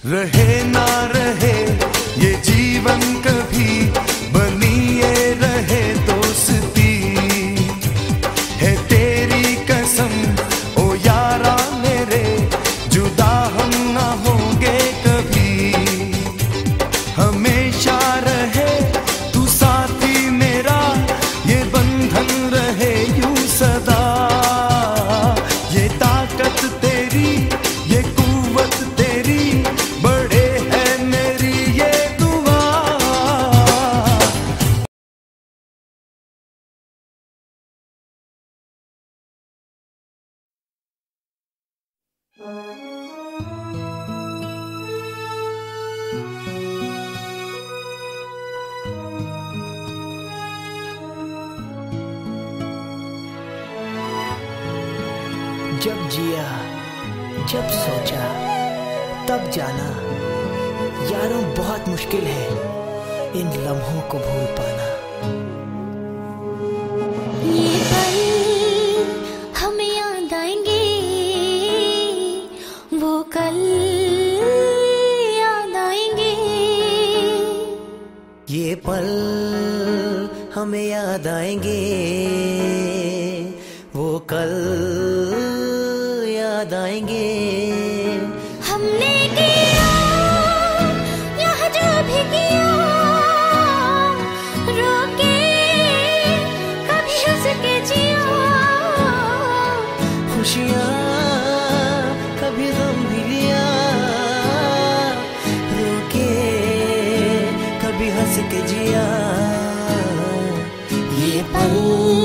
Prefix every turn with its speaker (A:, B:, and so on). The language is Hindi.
A: रहे ना रहे ये जीवन कभी, बनी ये रहे दोस्ती, है तेरी कसम ओ यारा मेरे, जुदा हम ना होंगे कभी। हमेशा रहे तू साथी मेरा, ये बंधन रहे यूं सदा। ये ताकत तेरी, ये कुव्वत तेरी, बड़े है मेरी ये दुआ।
B: जब जिया, जब सोचा, तब जाना, यारों बहुत मुश्किल है इन लम्हों को भूल पाना।
C: ये पल हमें याद आएंगे, वो कल याद आएंगे।
B: ये पल हमें याद आएंगे, वो कल याद आएंगे।
C: हमने किया यहाँ जो भी किया, रोके कभी हंस के जिया।
B: खुशियाँ कभी गम भी लिया, रोके कभी हंस के जिया। ये पल